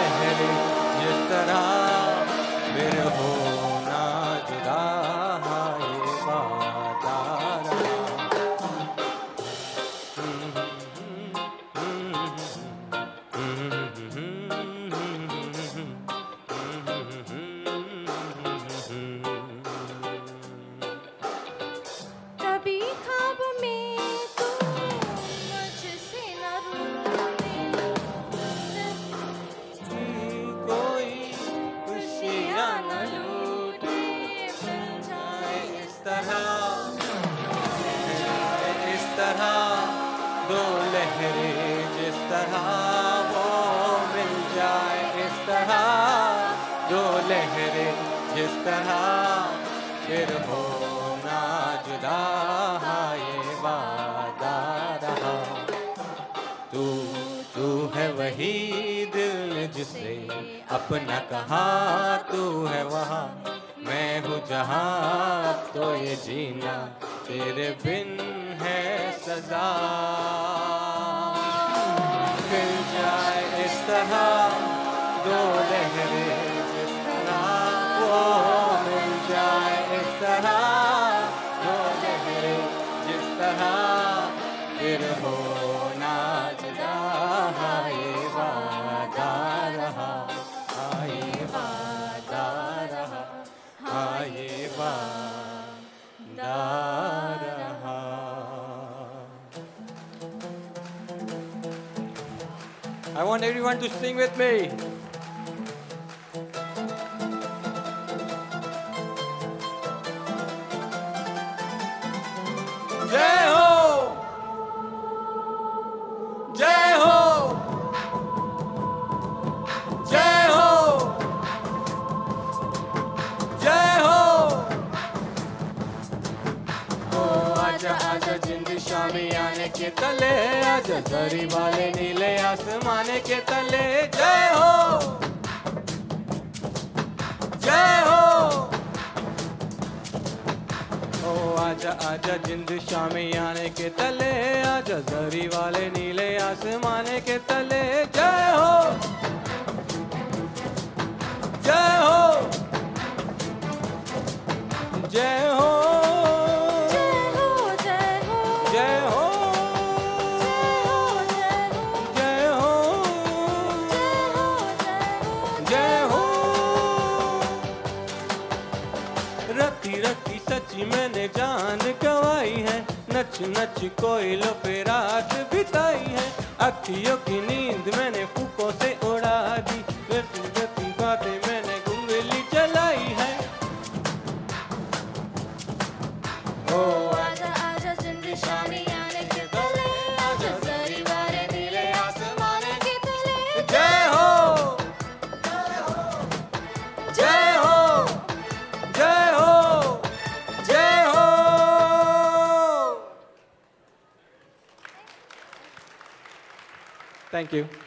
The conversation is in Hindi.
लहरे जिस तरह फिर होना जुदा ये वादा रहा। कभी ख्वाब में तू मुझसे न रूठे, कोई खुशियाँ न लूटे, मिल जाए इस तरह दो लहरे जिस तरह वो मिल जाए इस तरह दो लहरे जिस तरह फिर होना जुदा ये वादा रहा। तू है वही दिल ने जिसे अपना कहा, तू है वहाँ मैं हूँ जहाँ, तो ये जीना तेरे बिन है सजा। मिल जाए इस तरह दो लहरे जिस तरह वो मिल जाए इस तरह दो लहरे जिस तरह फिर होना जुदा ये वादा रहा। ये वादा रहा, ये वादा रहा। I want everyone to sing with me. जय हो, जय हो, जय हो, जय हो। ओ आजा आजा जिंद शामियाने के तले, आजा जरी वाले नीले आसमाने के तले। जय हो, जय हो। ओ आजा आजा जिंद शामियाने के तले, आजा जरी वाले नीले आसमाने के तले। जय हो, जय हो, जय हो, जय हो, जय हो, जय हो, जय हो, जय हो। रति रति सची मैंने जान गवाई है, नच नच कोयलों पे रात बिताई है। अखियों की नींद मैंने फूकों से उड़ा दी, वैसी वैसी बातें मैंने उंगली चलाई है। ओ आजा आजा जिंद शामियाने के तले, आजा जरी वाले नीले आसमाने के तले। जय हो, जय हो, जय हो, जय हो। Thank you.